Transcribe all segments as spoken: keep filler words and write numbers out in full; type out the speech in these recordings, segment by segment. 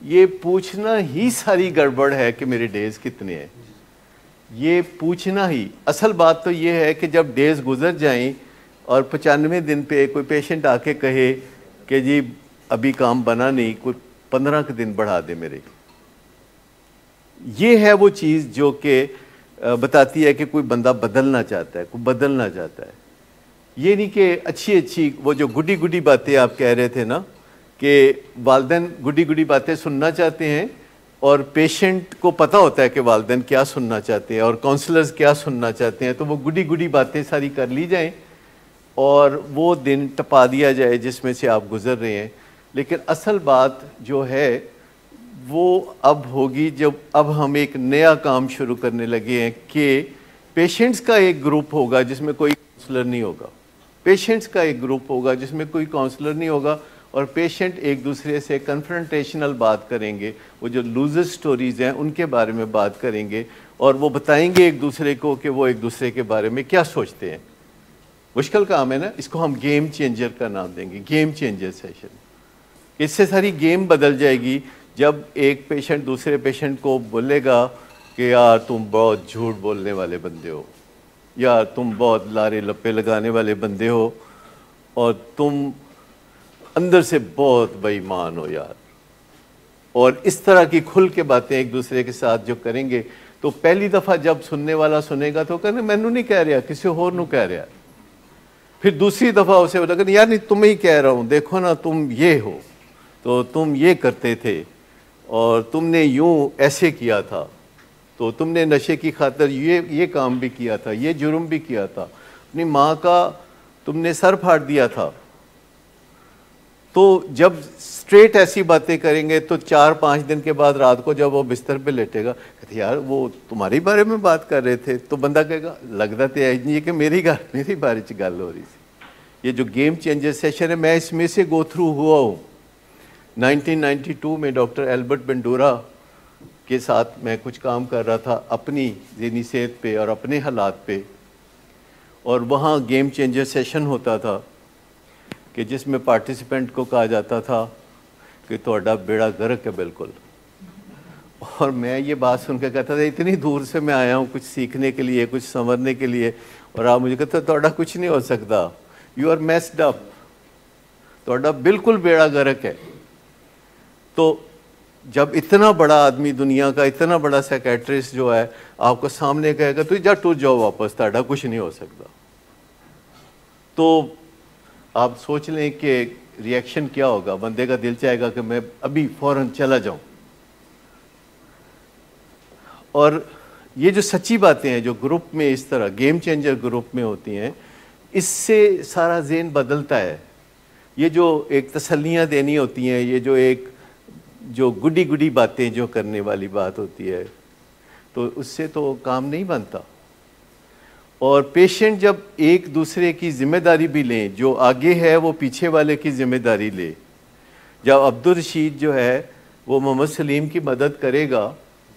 ये पूछना ही सारी गड़बड़ है कि मेरे डेज कितने हैं। ये पूछना ही, असल बात तो ये है कि जब डेज गुजर जाएं और पचानवे दिन पे कोई पेशेंट आके कहे कि जी अभी काम बना नहीं, कोई पंद्रह के दिन बढ़ा दे मेरे, ये है वो चीज़ जो कि बताती है कि कोई बंदा बदलना चाहता है, कोई बदलना चाहता है। ये नहीं कि अच्छी अच्छी वो जो गुडी गुडी बातें आप कह रहे थे ना, कि वालिदैन गुडी गुडी बातें सुनना चाहते हैं और पेशेंट को पता होता है कि वालिदैन क्या सुनना चाहते हैं और काउंसलर्स क्या सुनना चाहते हैं, तो वो गुडी गुडी बातें सारी कर ली जाएं और वो दिन टपा दिया जाए जिसमें से आप गुजर रहे हैं। लेकिन असल बात जो है वो अब होगी जब अब हम एक नया काम शुरू करने लगे हैं कि पेशेंट्स का एक ग्रुप होगा जिसमें कोई काउंसलर नहीं होगा, पेशेंट्स का एक ग्रुप होगा जिसमें कोई काउंसलर नहीं होगा और पेशेंट एक दूसरे से कन्फ्रंटेशनल बात करेंगे, वो जो लूजर स्टोरीज़ हैं उनके बारे में बात करेंगे और वो बताएंगे एक दूसरे को कि वो एक दूसरे के बारे में क्या सोचते हैं। मुश्किल काम है ना, इसको हम गेम चेंजर का नाम देंगे, गेम चेंजर सेशन। इससे सारी गेम बदल जाएगी जब एक पेशेंट दूसरे पेशेंट को बोलेगा कि यार तुम बहुत झूठ बोलने वाले बंदे हो, यार तुम बहुत लारे लप्पे लगाने वाले बंदे हो और तुम अंदर से बहुत बेईमान हो यार। और इस तरह की खुल के बातें एक दूसरे के साथ जो करेंगे तो पहली दफ़ा जब सुनने वाला सुनेगा तो कहने मैनू नहीं कह रहा, किसी होर नू कह रहा। फिर दूसरी दफ़ा उसे बोला यार नहीं तुम्हें ही कह रहा हूँ, देखो ना तुम ये हो, तो तुम ये करते थे और तुमने यूँ ऐसे किया था, तो तुमने नशे की खातर ये ये काम भी किया था, ये जुर्म भी किया था, अपनी माँ का तुमने सर फाड़ दिया था। तो जब स्ट्रेट ऐसी बातें करेंगे तो चार पाँच दिन के बाद रात को जब वो बिस्तर पे लेटेगा कहते यार वो तुम्हारे बारे में बात कर रहे थे, तो बंदा कहेगा लगता तो है नहीं कि मेरी गल मेरी बारे च गल हो रही थी। ये जो गेम चेंजर सेशन है मैं इसमें से गो थ्रू हुआ हूँ। नाइनटीन नाइंटी टू में डॉक्टर एल्बर्ट बंडूरा के साथ मैं कुछ काम कर रहा था अपनी ज़हनी सेहत पे और अपने हालात पे, और वहाँ गेम चेंजर सेशन होता था कि जिसमें पार्टिसिपेंट को कहा जाता था कि तोड़ा बेड़ा गर्क है बिल्कुल। और मैं ये बात सुन के कहता था इतनी दूर से मैं आया हूँ कुछ सीखने के लिए, कुछ संवरने के लिए, और आप मुझे कहते तोड़ा कुछ नहीं हो सकता, यू आर मेस्ड अप, तोड़ा बिल्कुल बेड़ा गर्क है। तो जब इतना बड़ा आदमी दुनिया का इतना बड़ा साइकेट्रिस्ट जो है आपको सामने कहेगा तो जा टूट जाओ वापस, ताड़ा कुछ नहीं हो सकता, तो आप सोच लें कि रिएक्शन क्या होगा। बंदे का दिल चाहेगा कि मैं अभी फ़ौरन चला जाऊं। और ये जो सच्ची बातें हैं जो ग्रुप में इस तरह गेम चेंजर ग्रुप में होती हैं, इससे सारा ज़हन बदलता है। ये जो एक तसल्लियाँ देनी होती हैं, ये जो एक जो गुडी गुडी बातें जो करने वाली बात होती है, तो उससे तो काम नहीं बनता। और पेशेंट जब एक दूसरे की जिम्मेदारी भी लें, जो आगे है वो पीछे वाले की जिम्मेदारी ले। जब अब्दुल रशीद जो है वो मोहम्मद सलीम की मदद करेगा,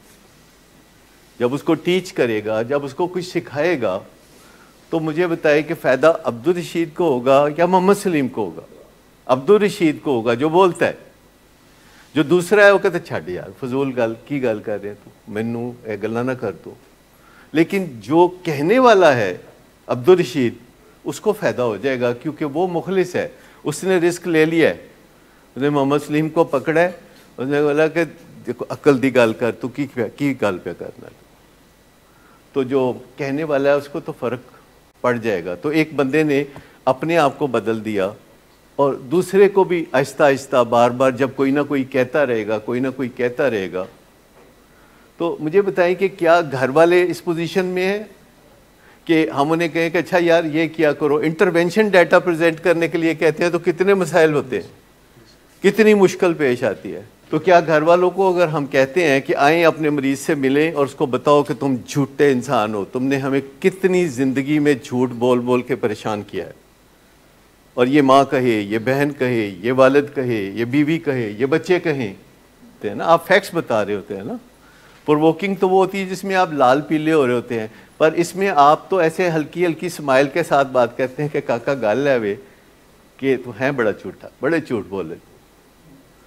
जब उसको टीच करेगा, जब उसको कुछ सिखाएगा, तो मुझे बताए कि फ़ायदा अब्दुल रशीद को होगा या मोहम्मद सलीम को होगा? अब्दुल रशीद को होगा जो बोलता है। जो दूसरा है वो कहते छड़ यार फजूल गल की गल कर रहे तू, मैनू ए गल्लां ना कर दो। लेकिन जो कहने वाला है अब्दुल रशीद, उसको फ़ायदा हो जाएगा क्योंकि वो मुखलिस है, उसने रिस्क ले लिया है। उसने मोहम्मद सलीम को पकड़ा है, उसने बोला कि देखो अकल दी गल कर, तू की की गल पे करना। तो जो कहने वाला है उसको तो फ़र्क पड़ जाएगा। तो एक बंदे ने अपने आप को बदल दिया और दूसरे को भी आहिस्ता आहिस्ता बार बार जब कोई ना कोई कहता रहेगा, कोई ना कोई कहता रहेगा। तो मुझे बताएं कि क्या घर वाले इस पोजीशन में हैं कि हम उन्हें कहें कि अच्छा यार ये क्या करो, इंटरवेंशन डाटा प्रेजेंट करने के लिए कहते हैं तो कितने मसाइल होते हैं, कितनी मुश्किल पेश आती है। तो क्या घर वालों को अगर हम कहते हैं कि आएँ अपने मरीज़ से मिलें और उसको बताओ कि तुम झूठे इंसान हो, तुमने हमें कितनी ज़िंदगी में झूठ बोल बोल के परेशान किया है, और ये माँ कहे, ये बहन कहे, ये वालिद कहे, ये बीवी कहे, ये बच्चे कहें, तो है ना, आप फैक्ट्स बता रहे होते हैं ना। प्रोवोकिंग तो वो होती है जिसमें आप लाल पीले हो रहे होते हैं, पर इसमें आप तो ऐसे हल्की हल्की स्माइल के साथ बात करते हैं कि काका गल है वे कि तो हैं बड़ा झूठा, बड़े झूठ बोले।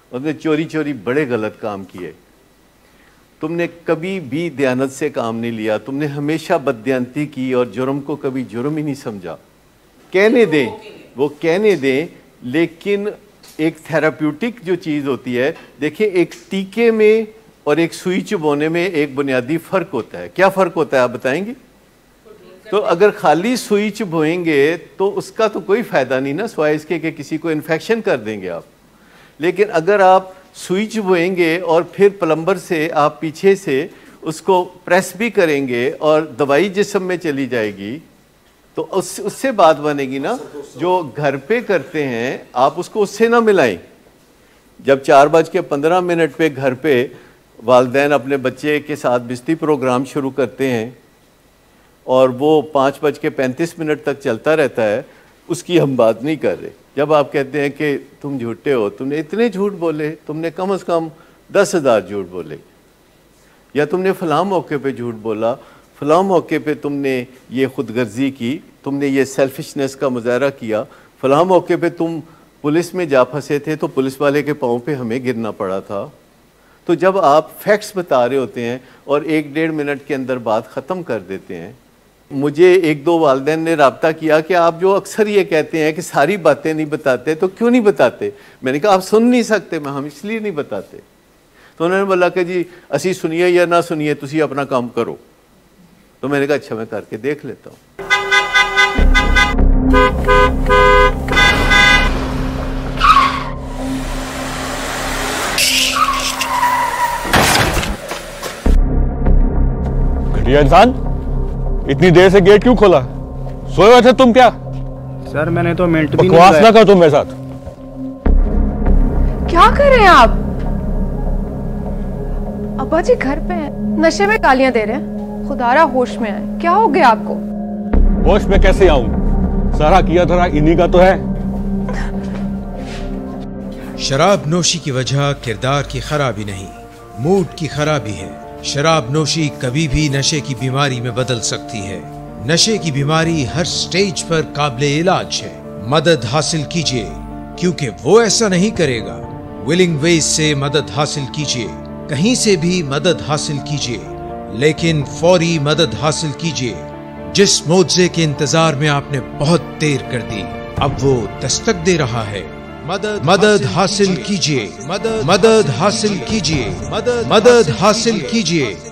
तुमने चोरी चोरी बड़े गलत काम किए, तुमने कभी भी दयानत से काम नहीं लिया, तुमने हमेशा बददयांती की और जुर्म को कभी जुर्म ही नहीं समझा। कहने दें, वो कहने दें, लेकिन एक थेराप्यूटिक जो चीज़ होती है, देखिए एक टीके में और एक सुई चुभोने में एक बुनियादी फ़र्क होता है। क्या फ़र्क होता है आप बताएंगे? तो अगर खाली सुई चुभोएंगे तो उसका तो कोई फ़ायदा नहीं ना, सिवाय इसके कि किसी को इन्फेक्शन कर देंगे आप। लेकिन अगर आप सुई चुभोएंगे और फिर प्लम्बर से आप पीछे से उसको प्रेस भी करेंगे और दवाई जिस्म में चली जाएगी, तो उस उससे बात बनेगी ना। जो घर पे करते हैं आप उसको उससे ना मिलाएं। जब चार बज के पंद्रह मिनट पे घर पे वालिदैन अपने बच्चे के साथ बिस्ती प्रोग्राम शुरू करते हैं और वो पाँच बज के पैंतीस मिनट तक चलता रहता है, उसकी हम बात नहीं कर रहे। जब आप कहते हैं कि तुम झूठे हो, तुमने इतने झूठ बोले, तुमने कम से कम दस हज़ार झूठ बोले, या तुमने फ़लाँ मौके पे झूठ बोला, फ़लाँ मौके पे तुमने ये खुदगर्जी की, तुमने ये सेल्फिशनेस का मुजाहरा किया, फ़लाँ मौके पे तुम पुलिस में जा फंसे थे तो पुलिस वाले के पाँव पे हमें गिरना पड़ा था। तो जब आप फैक्ट्स बता रहे होते हैं और एक डेढ़ मिनट के अंदर बात ख़त्म कर देते हैं। मुझे एक दो वालिदैन ने राब्ता किया कि आप जो अक्सर ये कहते हैं कि सारी बातें नहीं बताते, तो क्यों नहीं बताते? मैंने कहा आप सुन नहीं सकते, मैं हम इसलिए नहीं बताते। तो उन्होंने बोला कि जी असी सुनिए या ना सुनिए, तुसी अपना काम करो। तो मैंने कहा अच्छा मैं करके देख लेता हूँ। घटिया इंसान, इतनी देर से गेट क्यों खोला? सोए हुए थे तुम क्या? सर मैंने तो मिनट भी नहीं बकवास ना करो तुम मेरे साथ। क्या कर रहे हैं आप? अब्बा जी घर पे हैं, नशे में गालियां दे रहे हैं। खुदारा होश में आए, क्या हो गया आपको? होश में कैसे आऊं? सारा किया धरा इन्हीं का तो है। शराब नोशी की वजह किरदार की खराबी नहीं, मूड की खराबी है। शराब नोशी कभी भी नशे की बीमारी में बदल सकती है। नशे की बीमारी हर स्टेज पर काबिले इलाज है। मदद हासिल कीजिए, क्योंकि वो ऐसा नहीं करेगा। विलिंग वेज से मदद हासिल कीजिए, कहीं से भी मदद हासिल कीजिए, लेकिन फौरी मदद हासिल कीजिए। जिस मुआवजे के इंतजार में आपने बहुत देर कर दी, अब वो दस्तक दे रहा है। मदद मदद हासिल कीजिए, मदद मदद हासिल कीजिए, मदद मदद हासिल कीजिए।